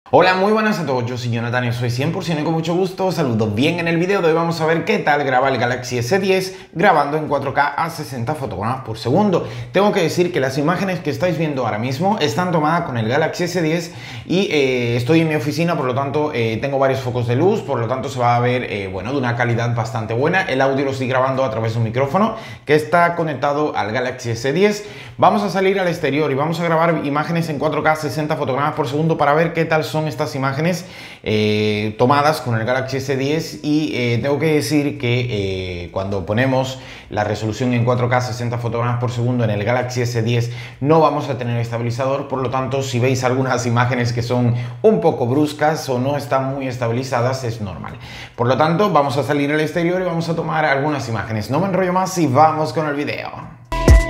Hola, muy buenas a todos, yo soy Jonathan y soy 100% y con mucho gusto saludos. Bien, en el video de hoy vamos a ver qué tal graba el Galaxy S10 grabando en 4K a 60 fotogramas por segundo. Tengo que decir que las imágenes que estáis viendo ahora mismo están tomadas con el Galaxy S10 y estoy en mi oficina, por lo tanto tengo varios focos de luz, por lo tanto se va a ver bueno, de una calidad bastante buena. El audio lo estoy grabando a través de un micrófono que está conectado al Galaxy S10. Vamos a salir al exterior y vamos a grabar imágenes en 4K 60 fotogramas por segundo para ver qué tal son estas imágenes tomadas con el Galaxy S10 y tengo que decir que cuando ponemos la resolución en 4K 60 fotogramas por segundo en el Galaxy S10 no vamos a tener estabilizador, por lo tanto si veis algunas imágenes que son un poco bruscas o no están muy estabilizadas es normal. Por lo tanto vamos a salir al exterior y vamos a tomar algunas imágenes. No me enrollo más y vamos con el video.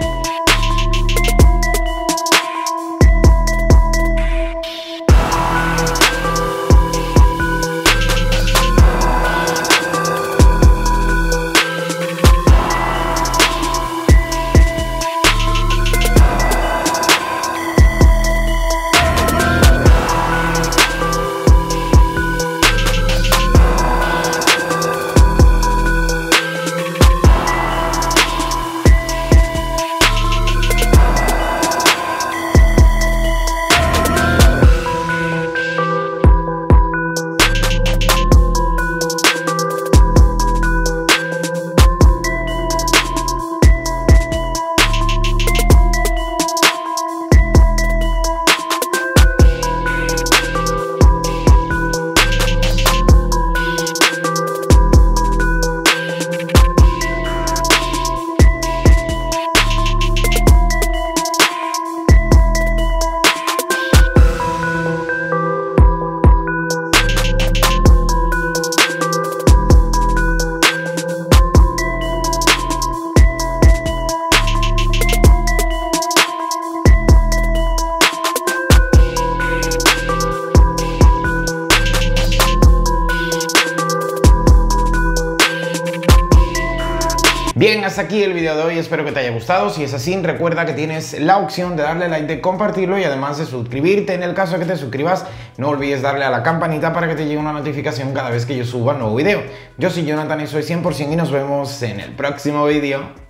Bien, hasta aquí el video de hoy, espero que te haya gustado. Si es así, recuerda que tienes la opción de darle like, de compartirlo y además de suscribirte. En el caso de que te suscribas, no olvides darle a la campanita para que te llegue una notificación cada vez que yo suba un nuevo video. Yo soy Jonathan y soy 100% y nos vemos en el próximo video.